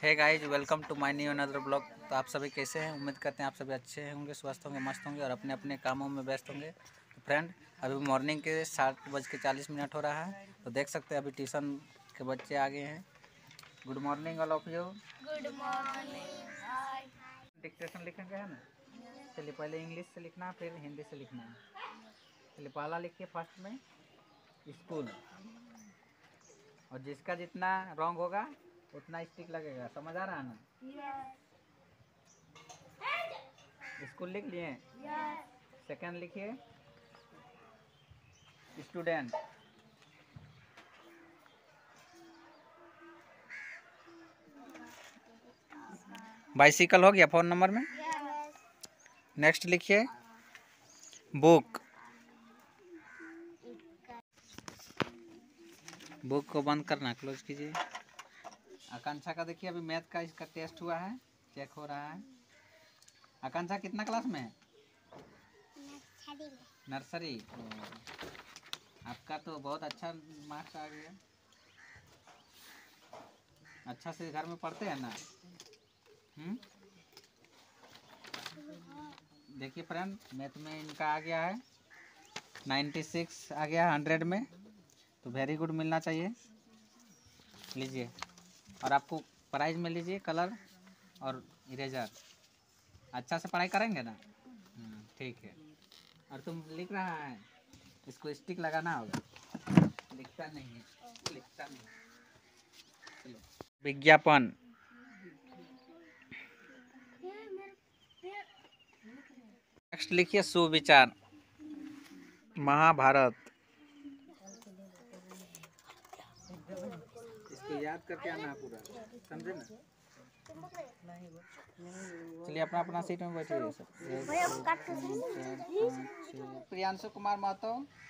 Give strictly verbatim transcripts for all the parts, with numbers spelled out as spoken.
Hey guys, welcome to my new another blog. तो आप सभी कैसे हैं? उम्मीद करते हैं आप सभी अच्छे होंगे, स्वस्थ होंगे, मस्त होंगे और अपने अपने कामों में व्यस्त होंगे। तो फ्रेंड, अभी मॉर्निंग के सात बज के चालीस मिनट हो रहा है। तो देख सकते हैं अभी ट्यूशन के बच्चे आ गए हैं। Good morning all of you. Good morning. Dictation लिखेंगे है ना? चलिए, पहले इंग्लिश से लिखना फिर हिंदी से लिखना है। चलिए, पहला लिखिए फर्स्ट में स्कूल, और जिसका जितना रॉन्ग होगा उतना स्टिक लगेगा। समझ आ रहा है ना? स्कूल लिख लिए? सेकंड लिखिए स्टूडेंट। बाइसिकल हो गया फोन नंबर में। नेक्स्ट लिखिए बुक। बुक को बंद करना, क्लोज कीजिए। आकांक्षा का देखिए, अभी मैथ का इसका टेस्ट हुआ है, चेक हो रहा है। आकांक्षा कितना क्लास में है? नर्सरी। आपका तो बहुत अच्छा मार्क्स आ गया। अच्छा से घर में पढ़ते हैं ना? हम्म देखिए फ्रेंड, मैथ में इनका आ गया है नाइन्टी सिक्स आ गया हंड्रेड में। तो वेरी गुड मिलना चाहिए। लीजिए, और आपको प्राइज में लीजिए कलर और इरेजर। अच्छा से पढ़ाई करेंगे ना? ठीक है। और तुम लिख रहा है, इसको स्टिक लगाना होगा। लिखता नहीं है, लिखता नहीं। चलो, विज्ञापन। नेक्स्ट लिखिए सुविचार। महाभारत। इसको याद करके आना पूरा, समझे ना? चलिए, अपना अपना सीट में बैठिए सब। प्रियांशु कुमार महतो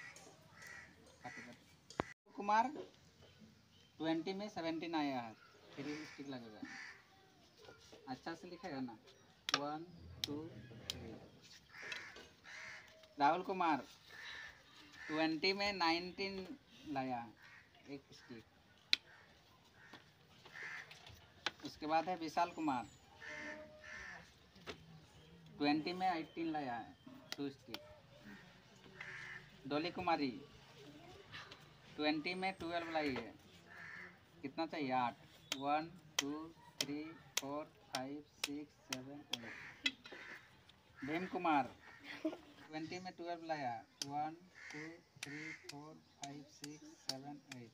कुमार ट्वेंटी में सेवेंटीन आया है। थ्री स्टिक लगेगा। अच्छा से लिखेगा ना? One two three. Rahul Kumar twenty में नाइनटीन लाया है, एक स्टिक। उसके बाद है विशाल कुमार, ट्वेंटी में एटीन लाया है, टू स्टिक। डोली कुमारी ट्वेंटी में ट्वेल्व लाई है, कितना चाहिए? आठ। One two three four five six seven eight. Bhim Kumar twenty में ट्वेल्व लाया, one two three four five six seven eight.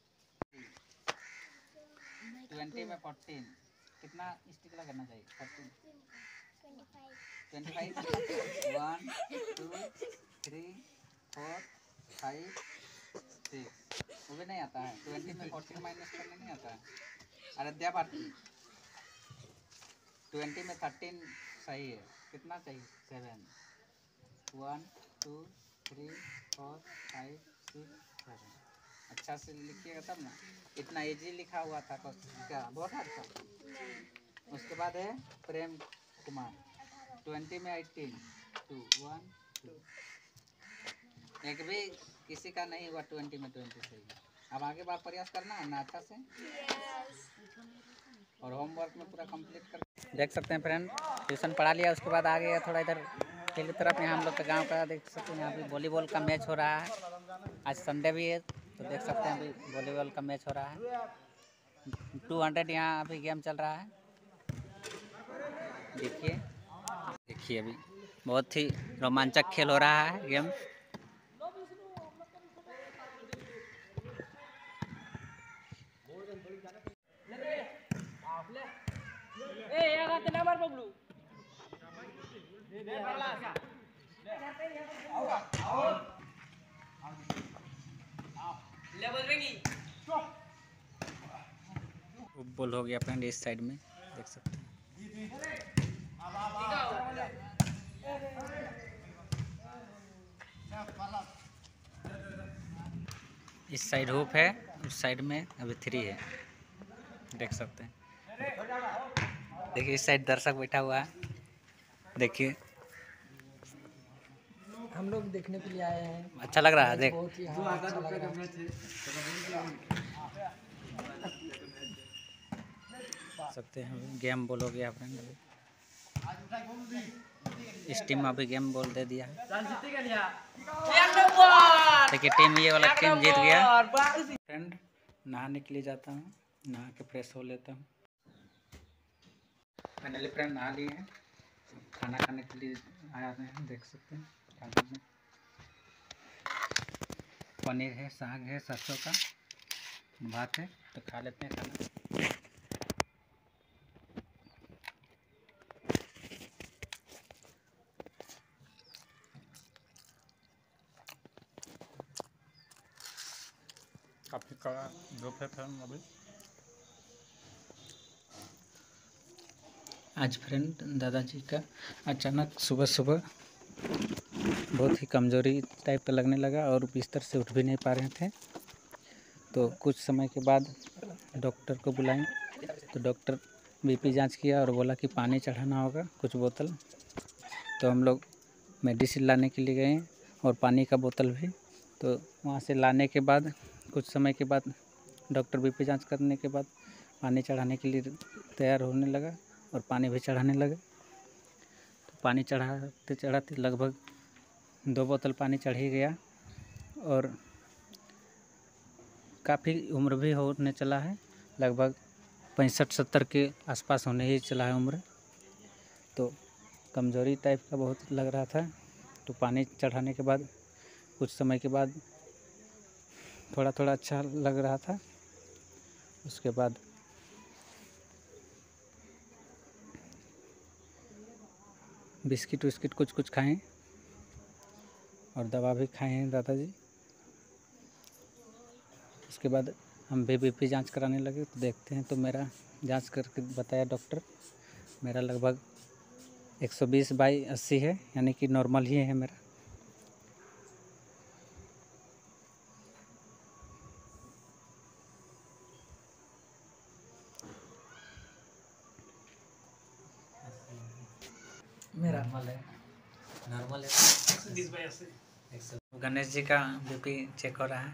Twenty में फोर्टीन, कितना स्टिक लगाना चाहिए? Fourteen twenty five. One two three four five six. वो भी नहीं आता है। ट्वेंटी में फोर्टीन माइनस करना नहीं आता है। आराध्या भारती ट्वेंटी में थर्टीन सही है, कितना चाहिए? Seven. One two three four five six seven. अच्छा से लिखिएगा तब ना। इतना इजी लिखा हुआ था क्या? बहुत अच्छा। उसके बाद है प्रेम कुमार, ट्वेंटी में एटीन। Two one two. एक भी किसी का नहीं हुआ ट्वेंटी में ट्वेंटी सही। अब आगे बार प्रयास करना है ना अच्छा से। और होमवर्क में पूरा कंप्लीट कर। देख सकते हैं फ्रेंड, ट्यूशन पढ़ा लिया, उसके बाद आ गया थोड़ा इधर फील्ड की तरफ। यहाँ हम लोग का गांव का देख सकते हैं, यहाँ भी वॉलीबॉल का मैच हो रहा है। आज संडे भी है, तो देख सकते हैं अभी वॉलीबॉल का मैच हो रहा है। टू हंड्रेड यहाँ अभी गेम चल रहा है। देखिए देखिए अभी बहुत ही रोमांचक खेल हो रहा है गेम। फुटबॉल हो गया फ्रेंड, इस साइड में देख सकते हैं। इस साइड हुप है, उस साइड में अभी थ्री है, देख सकते हैं। देखिए इस साइड दर्शक बैठा हुआ है, देखिए हम लोग देखने के लिए आए हैं। अच्छा लग रहा है। देख बहुत ही हाँ, अच्छा लग रहा है। सकते हैं गेम बोल हो गया फ्रेंड। इस टीम में अभी गेम बोल दे दिया है। देखिए टीम ये वाला टीम जीत गया। फ्रेंड नहाने के लिए जाता हूँ, नहा के फ्रेश हो लेता हूँ। फाइनली फ्रेंड नहा लिए हैं, खाना खाने के लिए आया हैं, देख सकते हैं खाने में पनीर है, साग है, सरसों का भात है, तो खा लेते हैं खाना। काफ़ी कड़ा धूप है फ्रेंड अभी। आज फ्रेंड दादाजी का अचानक सुबह सुबह बहुत ही कमज़ोरी टाइप का लगने लगा और बिस्तर से उठ भी नहीं पा रहे थे। तो कुछ समय के बाद डॉक्टर को बुलाएं, तो डॉक्टर बीपी जांच किया और बोला कि पानी चढ़ाना होगा कुछ बोतल। तो हम लोग मेडिसिन लाने के लिए गए और पानी का बोतल भी। तो वहाँ से लाने के बाद कुछ समय के बाद डॉक्टर बीपी जांच करने के बाद पानी चढ़ाने के लिए तैयार होने लगा और पानी भी चढ़ाने लगे। तो पानी चढ़ाते चढ़ाते लगभग दो बोतल पानी चढ़ ही गया और काफ़ी उम्र भी होने चला है, लगभग पैंसठ सत्तर के आसपास होने ही चला है उम्र। तो कमज़ोरी टाइप का बहुत लग रहा था। तो पानी चढ़ाने के बाद कुछ समय के बाद थोड़ा थोड़ा अच्छा लग रहा था। उसके बाद बिस्किट विस्किट कुछ कुछ खाएं और दवा भी खाए हैं दादाजी। उसके बाद हम भी बीपी जांच कराने लगे, तो देखते हैं तो मेरा जांच करके बताया डॉक्टर मेरा लगभग एक सौ बीस बाई अस्सी है, यानी कि नॉर्मल ही है मेरा। मेरा नॉर्मल है, नॉर्मल है। गणेश जी का बीपी चेक हो रहा है।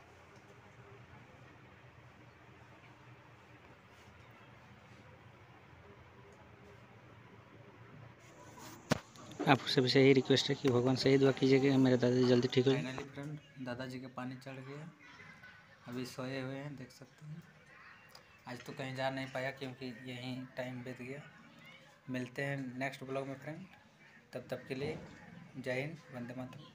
आपसे भी यही रिक्वेस्ट है कि भगवान से ही दुआ कीजिएगा मेरे दादाजी जल्दी ठीक हो जाए। फाइनली फ्रेंड दादाजी के पानी चढ़ गया, अभी सोए हुए हैं, देख सकते हैं। आज तो कहीं जा नहीं पाया क्योंकि यहीं टाइम बीत गया। मिलते हैं नेक्स्ट ब्लॉग में फ्रेंड, तब तक के लिए जय हिंद, वंदे मातरम।